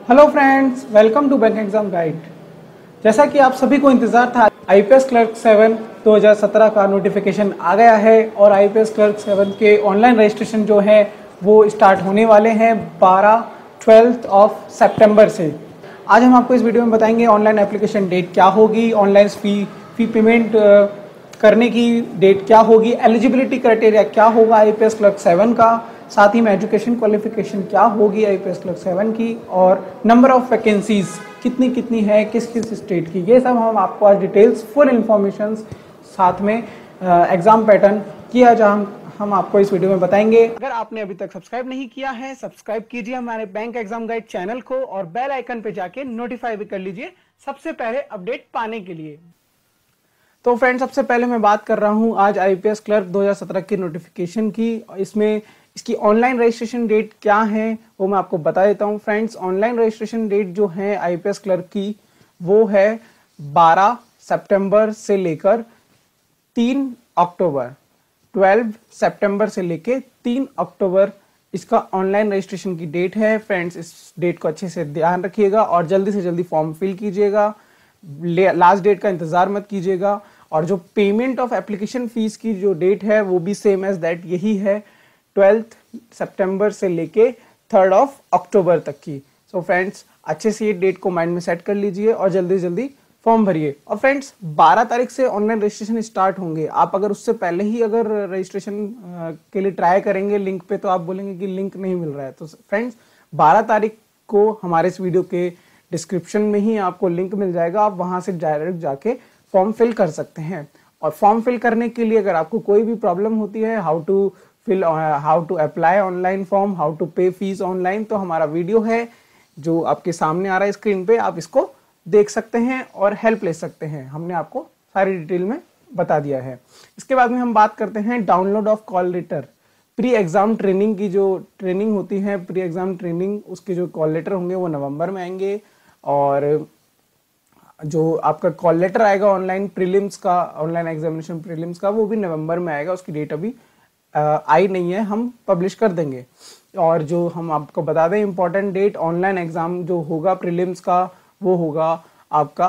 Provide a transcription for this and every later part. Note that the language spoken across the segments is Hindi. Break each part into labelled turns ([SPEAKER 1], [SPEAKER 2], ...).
[SPEAKER 1] Hello friends, welcome to bank exam guide. जैसा कि आप सभी को इंतज़ार था, आईपीएस क्लर्क 7 2017 का नोटिफिकेशन आ गया है और आईपीएस क्लर्क 7 के ऑनलाइन रजिस्ट्रेशन जो है वो स्टार्ट होने वाले हैं 12 ऑफ सितंबर से। आज हम आपको इस वीडियो में बताएंगे ऑनलाइन एप्लीकेशन डेट क्या होगी, ऑनलाइन फ़ी पेमेंट करने की डेट क्या होगी, एलिजिबिलिटी क्राइटेरिया क्या होगा आईपीएस क्लर्क 7 का, साथ ही में एजुकेशन क्वालिफिकेशन क्या होगी आईपीएस क्लर्क 7 की, और नंबर ऑफ वैकेंसीज कितनी कितनी है किस किस स्टेट की। ये सब हम आपको आज डिटेल्स फुल इंफॉर्मेशन साथ में एग्जाम पैटर्न किया जहाँ हम आपको इस वीडियो में बताएंगे। अगर आपने अभी तक सब्सक्राइब नहीं किया है, सब्सक्राइब कीजिए हमारे बैंक एग्जाम गाइड चैनल को और बेल आइकन पे जाके नोटिफाई भी कर लीजिए सबसे पहले अपडेट पाने के लिए। तो फ्रेंड्स, सबसे पहले मैं बात कर रहा हूं आज आईपीएस क्लर्क 2017 की नोटिफिकेशन की। इसमें इसकी ऑनलाइन रजिस्ट्रेशन डेट क्या है वो मैं आपको बता देता हूं। फ्रेंड्स, ऑनलाइन रजिस्ट्रेशन डेट जो है आईपीएस क्लर्क की वो है 12 सितंबर से लेकर 3 अक्टूबर। 12 सितंबर से लेकर 3 अक्टूबर इसका ऑनलाइन रजिस्ट्रेशन की डेट है। फ्रेंड्स, इस डेट को अच्छे से ध्यान रखिएगा और जल्दी से जल्दी फॉर्म फिल कीजिएगा। लास्ट डेट का इंतजार मत कीजिएगा। और जो पेमेंट ऑफ एप्लीकेशन फीस की जो डेट है वो भी सेम एज दैट यही है, 12 सितंबर से लेके 3 अक्टूबर तक की। सो फ्रेंड्स, अच्छे से ये डेट को माइंड में सेट कर लीजिए और जल्दी जल्दी फॉर्म भरिए। और फ्रेंड्स, 12 तारीख से ऑनलाइन रजिस्ट्रेशन स्टार्ट होंगे। आप अगर उससे पहले ही अगर रजिस्ट्रेशन के लिए ट्राई करेंगे लिंक पे तो आप बोलेंगे कि लिंक नहीं मिल रहा है। तो फ्रेंड्स, 12 तारीख को हमारे इस वीडियो के डिस्क्रिप्शन में ही आपको लिंक मिल जाएगा, आप वहां से डायरेक्ट जाके फॉर्म फिल कर सकते हैं। और फॉर्म फिल करने के लिए अगर आपको कोई भी प्रॉब्लम होती है, how to apply online form, how to pay fees online, तो हमारा वीडियो है जो आपके सामने आ रहा है स्क्रीन पे, आप इसको देख सकते हैं और हेल्प ले सकते हैं। हमने आपको सारी डिटेल में बता दिया है। इसके बाद में हम बात करते हैं download of call letter. Pre exam training की जो ट्रेनिंग होती है, प्री एग्जाम ट्रेनिंग, उसके जो कॉल लेटर होंगे वो नवंबर में आएंगे। और जो आपका कॉल लेटर आएगा ऑनलाइन प्रीलिम्स का, ऑनलाइन एग्जामिनेशन प्रीलिम्स का, वो भी नवंबर में आएगा। उसकी डेट अभी आई नहीं है, हम पब्लिश कर देंगे। और जो हम आपको बता दें इंपॉर्टेंट डेट, ऑनलाइन एग्जाम जो होगा प्रीलिम्स का वो होगा आपका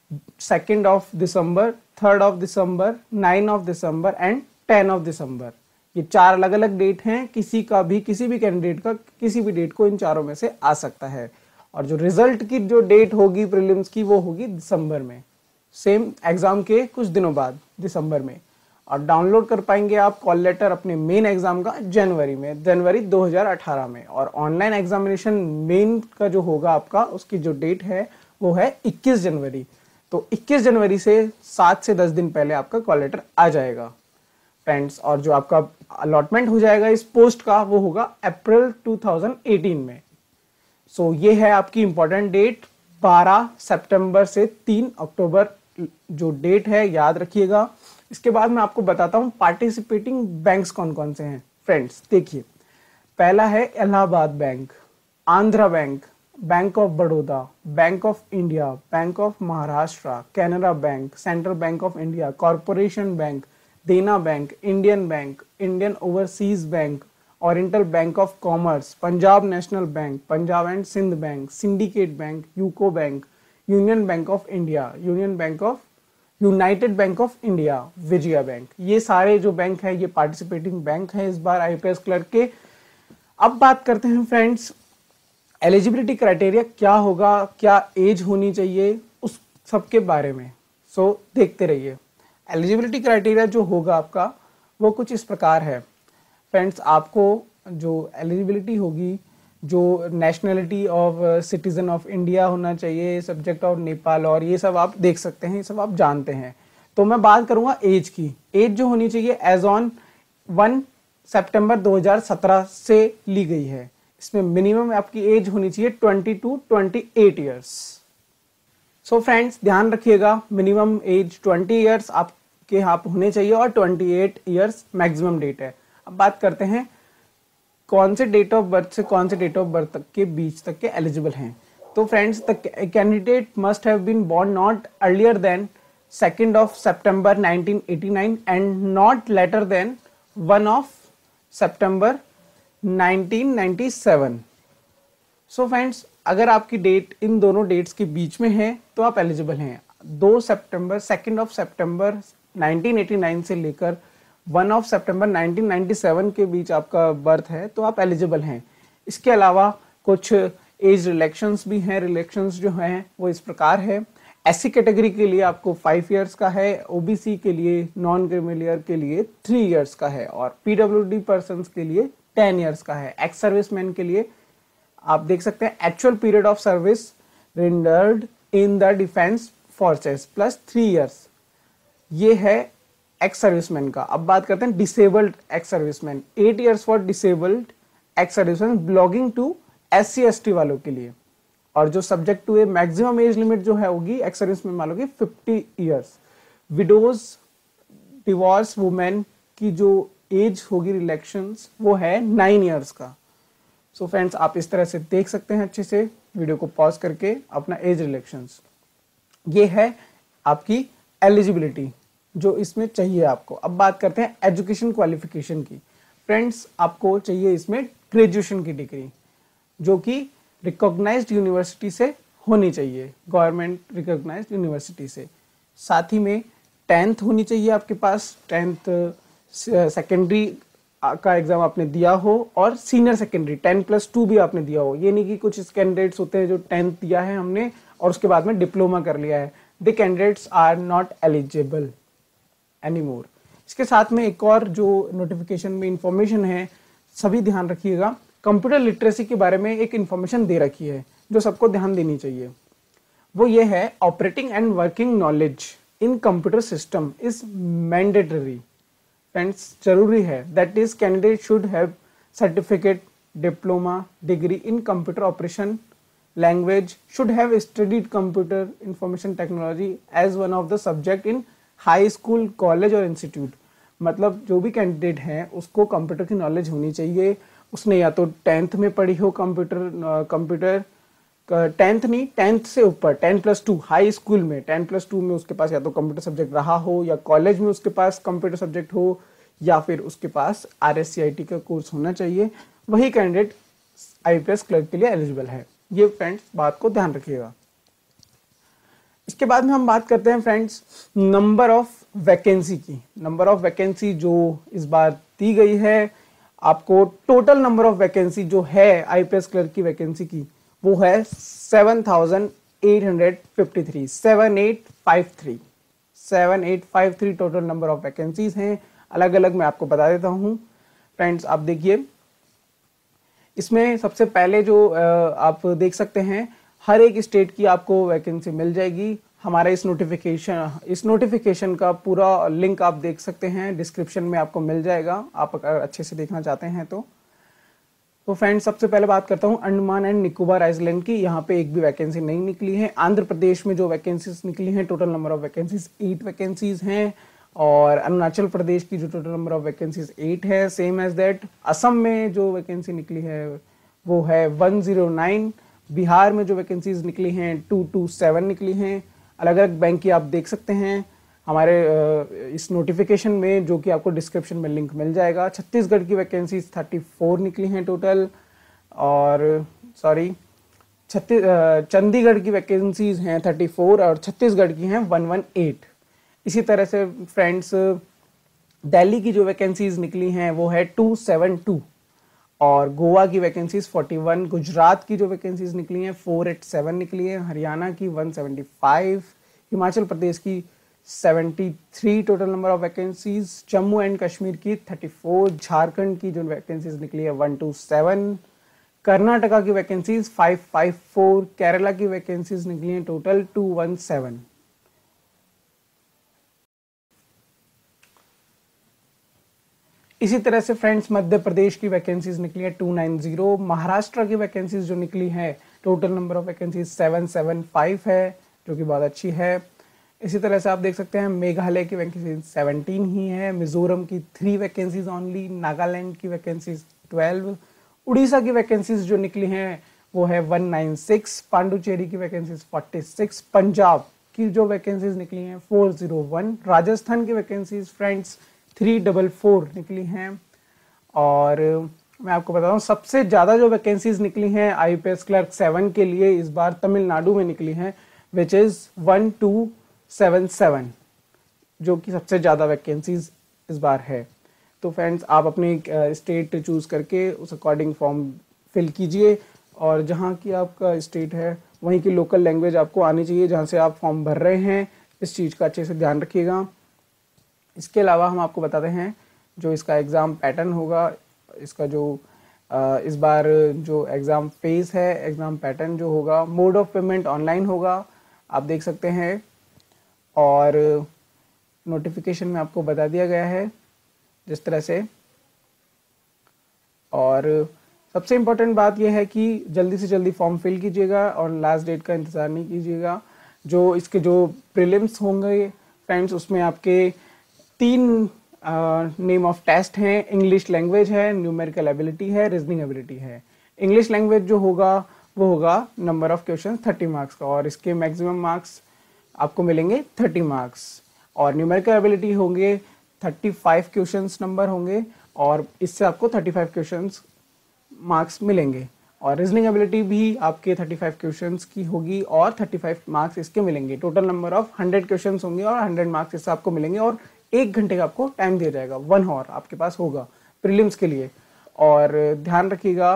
[SPEAKER 1] 2 दिसंबर, 3 दिसंबर, 9 दिसंबर एंड 10 दिसंबर। ये 4 अलग अलग डेट हैं। किसी भी कैंडिडेट का किसी भी डेट को इन चारों में से आ सकता है। और जो रिजल्ट की जो डेट होगी प्रीलिम्स की वो होगी दिसंबर में, सेम एग्जाम के कुछ दिनों बाद दिसंबर में। और डाउनलोड कर पाएंगे आप कॉल लेटर अपने मेन एग्जाम का जनवरी 2018 में। और ऑनलाइन एग्जामिनेशन मेन का जो होगा आपका, उसकी जो डेट है वो है 21 जनवरी। तो 21 जनवरी से 7 से 10 दिन पहले आपका कॉल लेटर आ जाएगा फ्रेंड्स। और जो आपका अलॉटमेंट हो जाएगा इस पोस्ट का वो होगा अप्रैल 2018 में। सो ये है आपकी इंपॉर्टेंट डेट, 12 सितंबर से 3 अक्टूबर जो डेट है, याद रखिएगा। इसके बाद मैं आपको बताता हूं पार्टिसिपेटिंग बैंक्स कौन कौन से हैं। फ्रेंड्स देखिए, पहला है Allahabad bank, Andhra bank, bank of Baroda, bank of India, bank of Maharashtra, Canara bank, central bank of India, corporation bank, Dena bank, Indian overseas bank, oriental bank of commerce, Punjab national bank, Punjab and Sindh bank, syndicate bank, UCO bank, union bank of India, united bank of India, Vijaya bank. ये सारे जो बैंक है ये पार्टिसिपेटिंग बैंक है इस बार आईपीएस क्लर्क के। अब बात करते हैं फ्रेंड्स, एलिजिबिलिटी क्राइटेरिया क्या होगा, क्या एज होनी चाहिए, उस सब के बारे में। सो देखते रहिए। एलिजिबिलिटी क्राइटेरिया जो होगा आपका वो कुछ इस प्रकार है फ्रेंड्स। आपको जो एलिजिबिलिटी होगी, जो nationality of citizen of India होना चाहिए, सब्जेक्ट ऑफ नेपाल, और ये सब आप देख सकते हैं, ये सब आप जानते हैं। तो मैं बात करूंगा एज की। एज जो होनी चाहिए एज ऑन 1 सितंबर 2017 से ली गई है। इसमें मिनिमम आपकी एज होनी चाहिए 20 to 28 ईयर्स। सो फ्रेंड्स, ध्यान रखिएगा, मिनिमम एज 20 ईयर्स आपके यहाँ होने चाहिए और 28 ईयर्स मैक्सिमम डेट है। अब बात करते हैं कौन से डेट ऑफ बर्थ से कौन से डेट ऑफ बर्थ तक के बीच तक के एलिजिबल हैं। तो friends, the candidate must have been born not earlier than 2 September 1989 and not later than 1 September 1997। So friends, अगर आपकी डेट इन दोनों डेट्स के बीच में है तो आप एलिजिबल हैं। 2 सितंबर 1989 से लेकर 1 सितंबर 1997 के बीच आपका बर्थ है तो आप एलिजिबल हैं। इसके अलावा कुछ एज रिलेक्शंस भी हैं। रिलेक्शंस जो हैं वो इस प्रकार है। एससी कैटेगरी के लिए आपको 5 इयर्स का है, ओबीसी के लिए, नॉन क्रिमिलियर के लिए 3 इयर्स का है और पीडब्ल्यूडी पर्सन्स के लिए 10 इयर्स का है। एक्स सर्विसमैन के लिए आप देख सकते हैं actual period of service rendered in the defence forces plus 3 years, ये है एक्स सर्विसमैन का। अब बात करते हैं disabled ex serviceman. 8 years for disabled ex serviceman belonging to SC ST वालों के लिए, और जो subject to a maximum age limit जो है होगी एक्स सर्विसमैन वालों की 50 इयर्स। विडोज डिवोर्स वुमेन की जो एज होगी रिलेक्शंस वो है 9 इयर्स का। सो फ्रेंड्स, आप इस तरह से देख सकते हैं अच्छे से वीडियो को पॉज करके अपना एज रिलेक्शंस। ये है आपकी एलिजिबिलिटी जो इसमें चाहिए आपको। अब बात करते हैं एजुकेशन क्वालिफिकेशन की। फ्रेंड्स, आपको चाहिए इसमें ग्रेजुएशन की डिग्री जो कि रिकॉग्नाइज्ड यूनिवर्सिटी से होनी चाहिए, गवर्नमेंट रिकॉग्नाइज्ड यूनिवर्सिटी से। साथ ही में 10th होनी चाहिए आपके पास, 10th सेकेंडरी का एग्जाम आपने दिया हो और सीनियर सेकेंडरी 10+2 भी आपने दिया हो। ये नहीं कि कुछ कैंडिडेट्स होते हैं जो 10th दिया है हमने और उसके बाद में डिप्लोमा कर लिया है, the candidates are not eligible anymore. इसके साथ में एक और जो नोटिफिकेशन में इंफॉर्मेशन है, सभी ध्यान रखिएगा, कंप्यूटर लिटरेसी के बारे में एक इंफॉर्मेशन दे रखी है जो सबको ध्यान देनी चाहिए। वो ये है, operating and working knowledge in computer system is mandatory. Friends, जरूरी है। That is candidate should have certificate, diploma, degree in computer operation language, should have studied computer information technology as one of the subject in high school, college और इंस्टीट्यूट। मतलब जो भी कैंडिडेट है उसको कंप्यूटर की नॉलेज होनी चाहिए। उसने या तो 10th में पढ़ी हो कंप्यूटर 10th नहीं, 10th से ऊपर 10+2 हाई स्कूल में 10+2 में उसके पास या तो कंप्यूटर सब्जेक्ट रहा हो, या कॉलेज में उसके पास कंप्यूटर सब्जेक्ट हो, या फिर उसके पास RSCIT का कोर्स होना चाहिए। वही कैंडिडेट IPS क्लर्क के लिए एलिजिबल है। ये फ्रेंड्स बात को ध्यान रखिएगा। इसके बाद में हम बात करते हैं फ्रेंड्स नंबर ऑफ वैकेंसी की। नंबर ऑफ वैकेंसी जो इस बार दी गई है आपको, टोटल नंबर ऑफ वैकेंसी जो है IPS क्लर्क की वैकेंसी की वो है 7853 7853 टोटल नंबर ऑफ वैकेंसीज हैं। अलग अलग मैं आपको बता देता हूं। फ्रेंड्स, आप देखिए, इसमें सबसे पहले जो आप देख सकते हैं, हर एक स्टेट की आपको वैकेंसी मिल जाएगी। हमारा इस नोटिफिकेशन का पूरा लिंक आप देख सकते हैं, डिस्क्रिप्शन में आपको मिल जाएगा, आप अगर अच्छे से देखना चाहते हैं तो। फ्रेंड्स, सबसे पहले बात करता हूँ अंडमान एंड निकोबार आइलैंड की। यहाँ पे एक भी वैकेंसी नहीं निकली है। आंध्र प्रदेश में जो वैकेंसीज निकली हैं, total number of vacancies 8 vacancies हैं, और अरुणाचल प्रदेश की जो टोटल नंबर ऑफ वैकेंसीज 8 है, सेम एज दैट। असम में जो वैकेंसी निकली है वो है 109। बिहार में जो वैकेंसीज निकली हैं 227 निकली हैं। अलग अलग बैंक की आप देख सकते हैं हमारे इस नोटिफिकेशन में, जो कि आपको डिस्क्रिप्शन में लिंक मिल जाएगा। छत्तीसगढ़ की वैकेंसीज 34 निकली हैं टोटल, और चंडीगढ़ की वैकेंसीज हैं 34 और छत्तीसगढ़ की हैं 118। इसी तरह से फ्रेंड्स दिल्ली की जो वैकेंसीज निकली हैं वो है 272, और गोवा की वैकेंसीज 41, गुजरात की जो वैकेंसीज निकली हैं 487 निकली है, हरियाणा की 175, हिमाचल प्रदेश की 73 total number of vacancies, Jammu and Kashmir की 34, झारखंड की जो वैकेंसीज निकली है 127, कर्नाटका की वैकेंसीज 554, केरला की वैकेंसीज निकली हैं टोटल 217। इसी तरह से फ्रेंड्स मध्य प्रदेश की वैकेंसीज निकली है 290, महाराष्ट्र की वैकेंसीज जो निकली है टोटल नंबर ऑफ वैकेंसीज 775 है, जो कि बहुत अच्छी है। इसी तरह से आप देख सकते हैं मेघालय की वैकेंसीज 17 ही है, मिजोरम की 3 वैकेंसीज ओनली, नागालैंड की वैकेंसीज 12, उड़ीसा की वैकेंसीज जो निकली हैं वो है 196, पांडुचेरी की वैकेंसीज 46, पंजाब की जो वैकेंसीज निकली हैं 401, राजस्थान की वैकेंसीज फ्रेंड्स 344 निकली हैं, और मैं आपको बता दूं सबसे ज़्यादा जो वैकेंसीज निकली हैं आईपीएस क्लर्क 7 के लिए इस बार तमिलनाडु में निकली हैं, विच इज़ 1277, जो कि सबसे ज़्यादा वैकेंसीज इस बार है। तो फ्रेंड्स, आप अपनी स्टेट चूज़ करके उस अकॉर्डिंग फॉर्म फिल कीजिए, और जहाँ की आपका स्टेट है वहीं की लोकल लैंग्वेज आपको आनी चाहिए जहाँ से आप फॉर्म भर रहे हैं। इस चीज़ का अच्छे से ध्यान रखिएगा। इसके अलावा हम आपको बताते हैं जो इसका एग्ज़ाम पैटर्न होगा, इसका जो इस बार जो एग्ज़ाम फेज़ है, एग्ज़ाम पैटर्न जो होगा, मोड ऑफ पेमेंट ऑनलाइन होगा, आप देख सकते हैं, और नोटिफिकेशन में आपको बता दिया गया है जिस तरह से। और सबसे इम्पोर्टेंट बात यह है कि जल्दी से जल्दी फॉर्म फिल कीजिएगा और लास्ट डेट का इंतज़ार नहीं कीजिएगा। जो इसके जो प्रीलिम्स होंगे फ्रेंड्स, उसमें आपके 3 नेम ऑफ टेस्ट हैं। इंग्लिश लैंग्वेज है, न्यूमेरिकल एबिलिटी है, रीजनिंग एबिलिटी है। इंग्लिश लैंग्वेज जो होगा वो होगा नंबर ऑफ क्वेश्चन 30 मार्क्स का, और इसके मैक्सिमम मार्क्स आपको मिलेंगे 30 मार्क्स। और न्यूमेरिकल एबिलिटी होंगे 35 क्वेश्चंस नंबर होंगे, और इससे आपको 35 क्वेश्चंस मार्क्स मिलेंगे। और रीजनिंग एबिलिटी भी आपके 35 क्वेश्चंस की होगी और 35 मार्क्स इसके मिलेंगे। टोटल नंबर ऑफ 100 क्वेश्चंस होंगे और 100 मार्क्स इससे आपको मिलेंगे, और 1 घंटे का आपको टाइम दिया जाएगा, 1 आवर आपके पास होगा प्रीलिम्स के लिए। और ध्यान रखिएगा,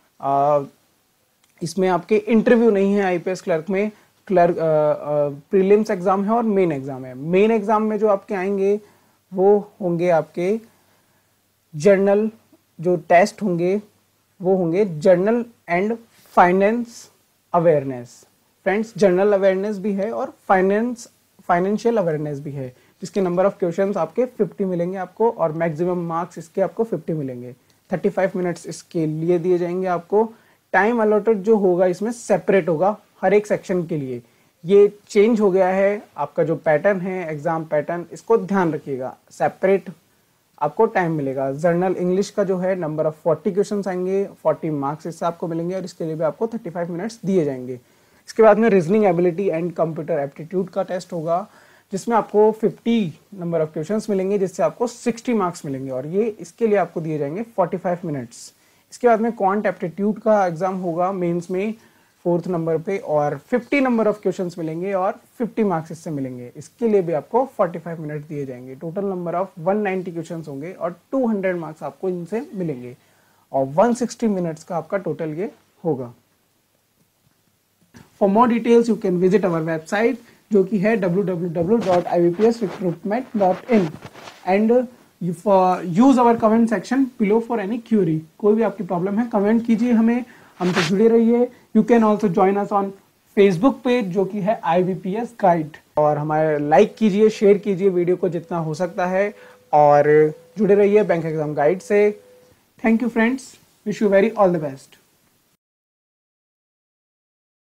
[SPEAKER 1] इसमें आपके इंटरव्यू नहीं है आईपीएस क्लर्क में। प्रीलिम्स एग्जाम है और मेन एग्जाम है। मेन एग्जाम में जो आपके आएंगे वो होंगे आपके जर्नल, जो टेस्ट होंगे वो होंगे general and finance awareness. Friends, general awareness भी है और फाइनेंशियल अवेयरनेस भी है, जिसके नंबर ऑफ क्वेश्चंस आपके 50 मिलेंगे आपको, और मैक्सिमम मार्क्स इसके आपको 50 मिलेंगे। 35 मिनट्स इसके लिए दिए जाएंगे आपको। टाइम अलॉटेड जो होगा इसमें सेपरेट होगा हर एक सेक्शन के लिए। ये चेंज हो गया है आपका जो पैटर्न है, एग्जाम पैटर्न, इसको ध्यान रखिएगा। सेपरेट आपको टाइम मिलेगा। जर्नल इंग्लिश का जो है नंबर ऑफ 40 क्वेश्चन आएंगे, 40 मार्क्स इससे आपको मिलेंगे, और इसके लिए भी आपको 35 मिनट्स दिए जाएंगे। इसके बाद में reasoning ability and computer aptitude का टेस्ट होगा, जिसमें आपको 50 नंबर ऑफ क्वेश्चंस मिलेंगे, जिससे आपको 60 मार्क्स मिलेंगे, और ये इसके लिए आपको दिए जाएंगे 45 मिनट्स। इसके बाद में क्वांट एप्टीट्यूड का एग्जाम होगा मेंस में 4th नंबर पे, और 50 नंबर ऑफ क्वेश्चंस मिलेंगे और 50 मार्क्स इससे मिलेंगे। इसके लिए भी आपको 45 मिनट दिए जाएंगे। टोटल नंबर ऑफ 190 क्वेश्चंस होंगे और 200 मार्क्स आपको इनसे मिलेंगे, और 160 मिनट्स का आपका टोटल ये होगा। For more details you can visit our website, जो कि है www.ivpsrecruitment.in, and use our comment section below for any query. कोई भी आपकी प्रॉब्लम है कमेंट कीजिए हमें, हमसे जुड़े रहिए। You can also join us on Facebook page, जो कि है IBPS गाइड, और हमारे लाइक कीजिए, शेयर कीजिए वीडियो को जितना हो सकता है, और जुड़े रहिए बैंक एग्जाम गाइड से। Thank you friends, wish you very all the best.